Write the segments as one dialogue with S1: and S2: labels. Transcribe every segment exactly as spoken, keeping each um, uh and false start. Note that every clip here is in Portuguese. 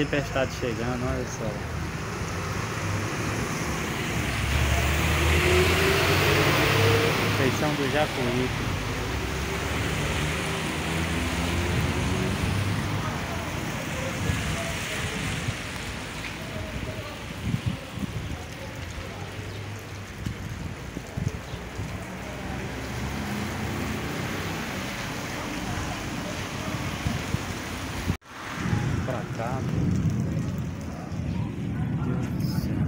S1: tempestade chegando, olha só. Feição do Jacuípe. Pra cá, meu Deus do céu.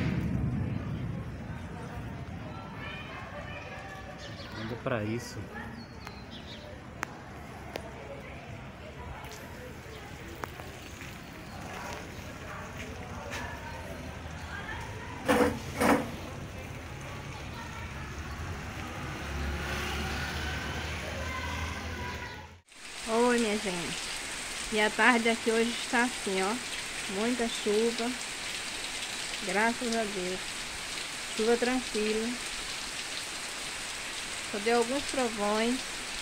S1: Olha pra isso.
S2: Oi, minha gente. E a tarde aqui hoje está assim, ó. Muita chuva. Graças a Deus. Chuva tranquila. Só deu alguns trovões.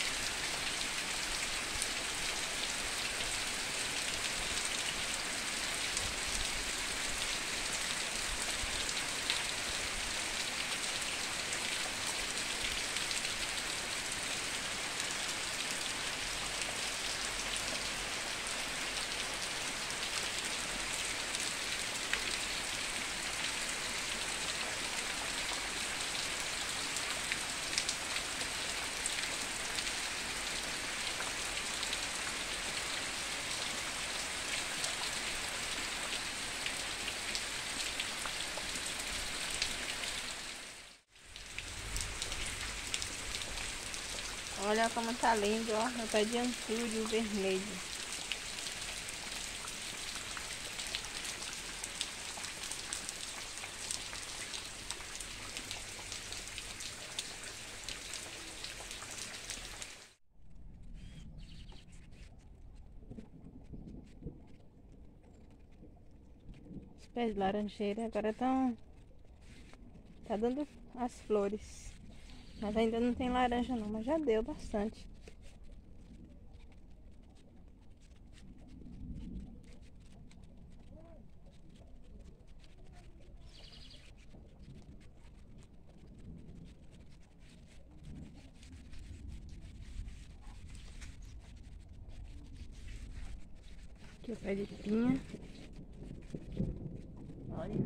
S2: Olha como tá lindo, ó. Meu pé de antúrio vermelho. Os pés de laranjeira agora estão... Tá dando as flores. Mas ainda não tem laranja não, mas já deu bastante. Aqui o pé de pinha. Olha.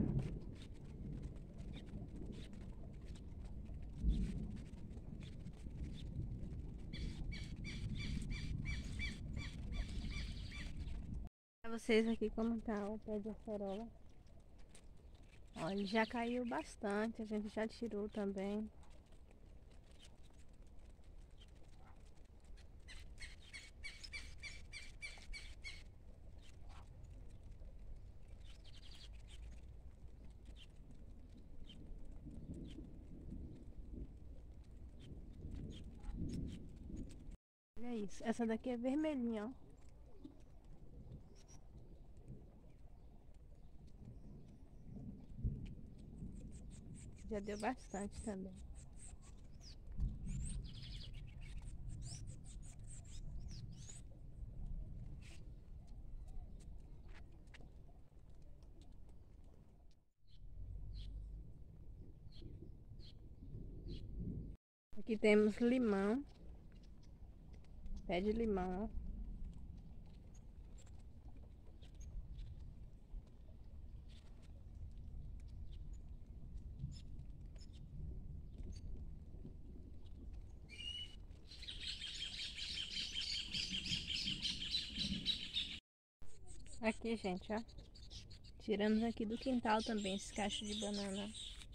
S2: Pra vocês aqui como tá o pé de acerola. Olha, já caiu bastante, a gente já tirou também. Olha isso, essa daqui é vermelhinha, ó. Já deu bastante também. Aqui temos limão. Pé de limão, ó. Aqui, gente, ó. Tiramos aqui do quintal também esse cacho de banana.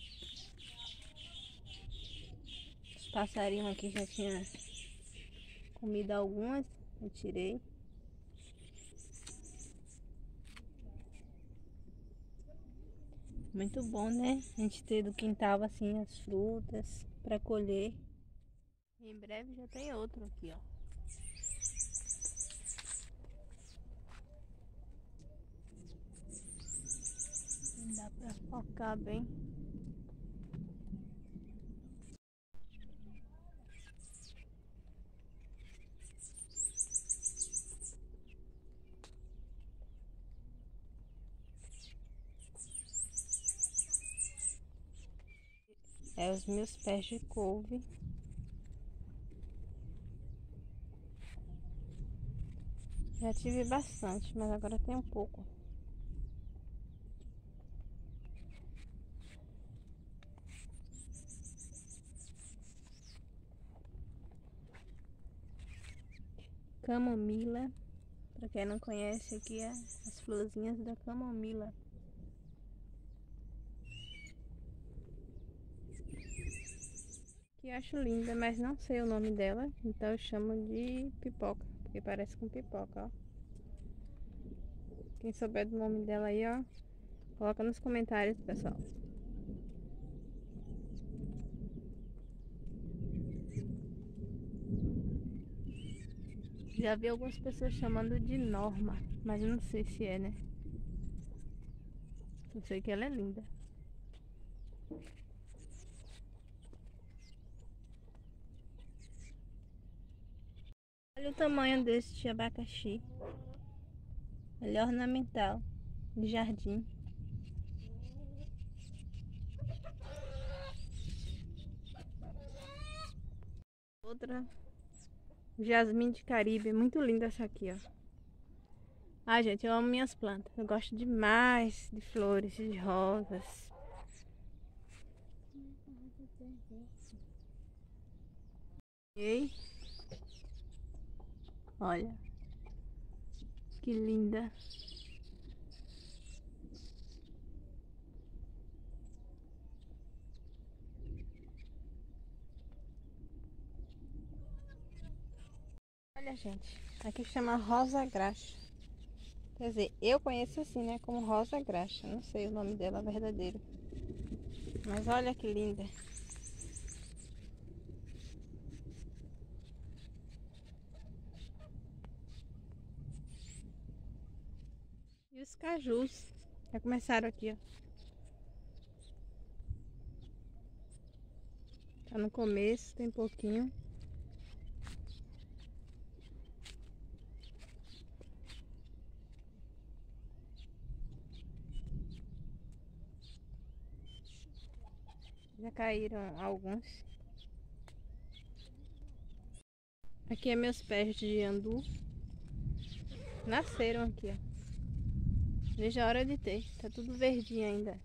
S2: Os passarinhos aqui já tinham comido algumas, eu tirei. Muito bom, né? A gente ter do quintal assim as frutas para colher. E em breve já tem outro aqui, ó. Não dá pra focar bem. É os meus pés de couve. Já tive bastante, mas agora tem um pouco. Camomila. Pra quem não conhece, aqui é as florzinhas da camomila. Que eu acho linda, mas não sei o nome dela, então eu chamo de pipoca, porque parece com pipoca, ó. Quem souber do nome dela aí, ó, coloca nos comentários, pessoal. Já vi algumas pessoas chamando de Norma, mas eu não sei se é, né? Só sei que ela é linda. Olha o tamanho deste abacaxi. Ele é ornamental, de jardim. Outra, jasmim de Caribe, muito linda essa aqui, ó. Ah, gente, eu amo minhas plantas. Eu gosto demais de flores, de rosas. E olha, que linda. Olha, gente, aqui chama rosa graxa. Quer dizer, eu conheço assim, né, como rosa graxa. Não sei o nome dela verdadeiro. Mas olha que linda. E os cajus já começaram aqui, ó. Tá no começo, tem pouquinho. Já caíram alguns. Aqui é meus pés de andu. Nasceram aqui, ó. Veja a hora de ter. Tá tudo verdinho ainda.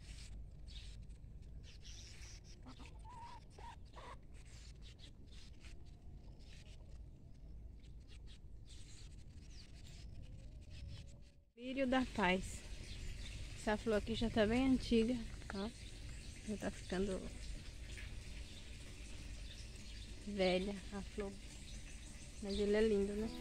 S2: Lírio da paz. Essa flor aqui já tá bem antiga, ó. Já tá ficando velha a flor. Mas ele é lindo, né?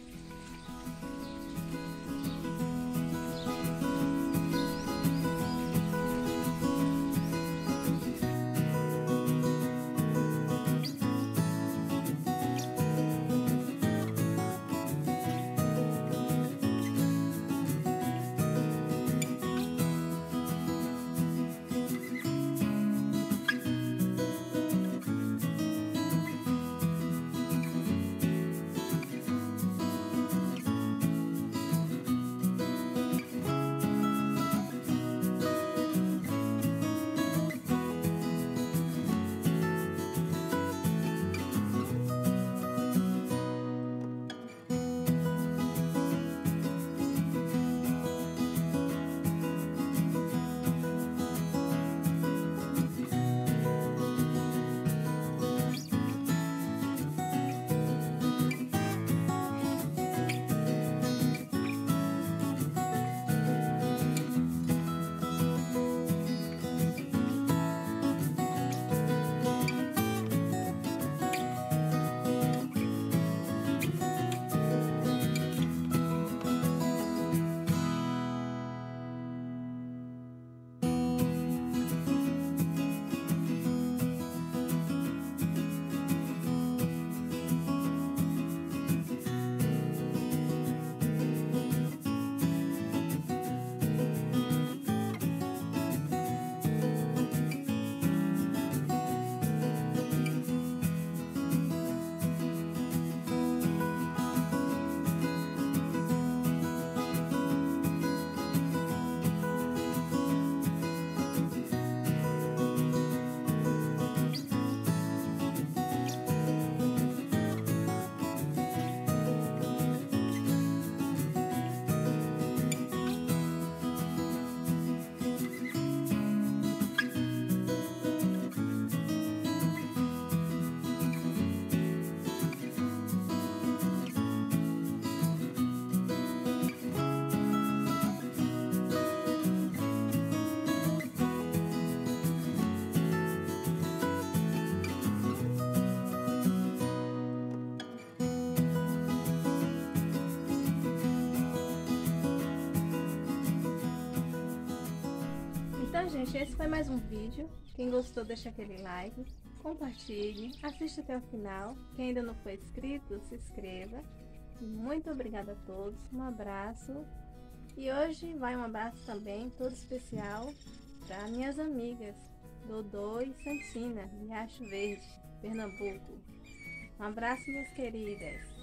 S2: Então, gente, esse foi mais um vídeo. Quem gostou, deixa aquele like, compartilhe, assista até o final. Quem ainda não foi inscrito, se inscreva. Muito obrigada a todos, um abraço. E hoje vai um abraço também, todo especial, para minhas amigas Dodô e Santina, de Riacho Verde, Pernambuco. Um abraço, minhas queridas.